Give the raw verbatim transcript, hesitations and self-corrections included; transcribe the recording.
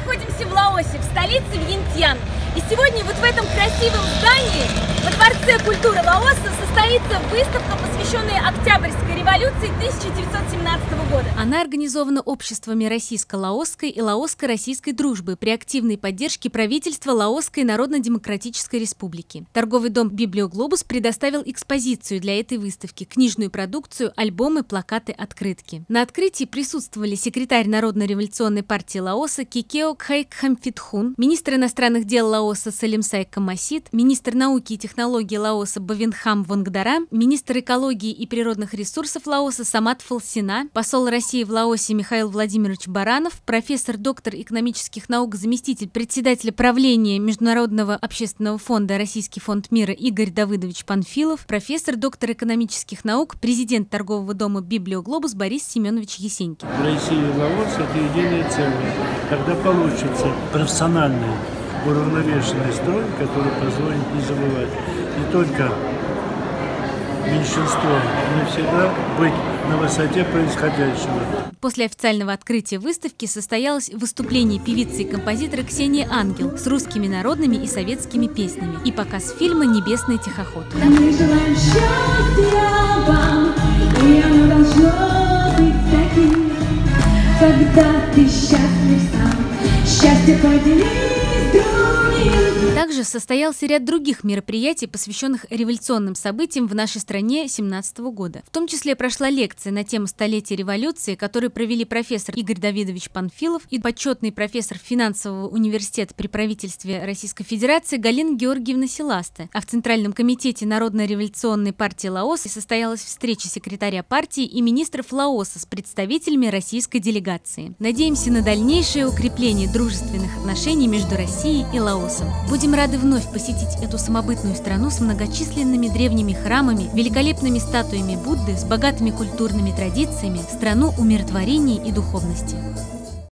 находимся в Лаосе, в столице Вьентьян. И сегодня вот в этом красивом здании, во Дворце культуры Лаоса, состоится выставка, посвященная Октябрьской революции тысяча девятьсот семнадцатого года. Она организована обществами российско-лаосской и лаоско-российской дружбы при активной поддержке правительства Лаосской Народно-Демократической Республики. Торговый дом «Библиоглобус» предоставил экспозицию для этой выставки, книжную продукцию, альбомы, плакаты, открытки. На открытии присутствовали секретарь Народно-революционной партии Лаоса Кикео Кхайкхамфитхун, министр иностранных дел Лаоса Салимсай Камасит, министр науки и технологий Лаоса Бавинхам Вангдара, министр экологии и природных ресурсов Лаоса Самат Фалсина, посол России в Лаосе Михаил Владимирович Баранов, профессор, доктор экономических наук, заместитель председателя правления Международного общественного фонда «Российский фонд мира» Игорь Давыдович Панфилов, профессор, доктор экономических наук, президент торгового дома «Библиоглобус» Борис Семенович Есенькин. Россия и Лаос – это единое целое. Когда получится профессиональный, уравновешенный строй, который позволит не забывать не только меньшинство, но и всегда быть на высоте происходящего. После официального открытия выставки состоялось выступление певицы и композитора Ксении Ангел с русскими народными и советскими песнями и показ фильма «Небесный тихоход». Мы желаем счастья вам, и оно должно быть таким, когда ты счастлив сам, счастье поделись с другим. Также состоялся ряд других мероприятий, посвященных революционным событиям в нашей стране семнадцатого года. В том числе прошла лекция на тему столетия революции, которую провели профессор Игорь Давыдович Панфилов и почетный профессор финансового университета при правительстве Российской Федерации Галина Георгиевна Силаста. А в Центральном комитете Народно-революционной партии Лаоса состоялась встреча секретаря партии и министров Лаоса с представителями российской делегации. Надеемся на дальнейшее укрепление дружественных отношений между Россией и Лаосом. Будем рады вновь посетить эту самобытную страну с многочисленными древними храмами, великолепными статуями Будды, с богатыми культурными традициями, страну умиротворения и духовности.